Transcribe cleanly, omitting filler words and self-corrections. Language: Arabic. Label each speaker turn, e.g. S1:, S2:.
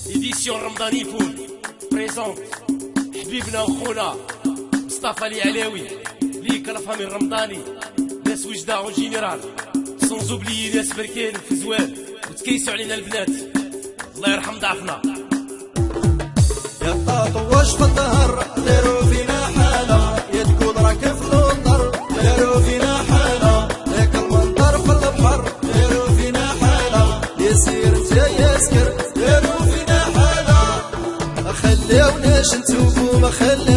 S1: إديسيون رمضاني فول بريزونت حبيبنا وخونا مصطفى العلاوي ليك رفامي الرمضاني ناس وجدة اون جينيرال سون زوبليي ناس بركان في زوال وتكيسوا علينا البنات الله يرحم ضعفنا.
S2: يا طاطوش في الظهر داروا فينا حالة، يا تكون راك في النظر داروا فينا حالة، ياك المنظر في البحر داروا فينا حالة، يسير تا يسكر داروا فينا حالة، ما خلاوناش نتوبوا ما خلاوناش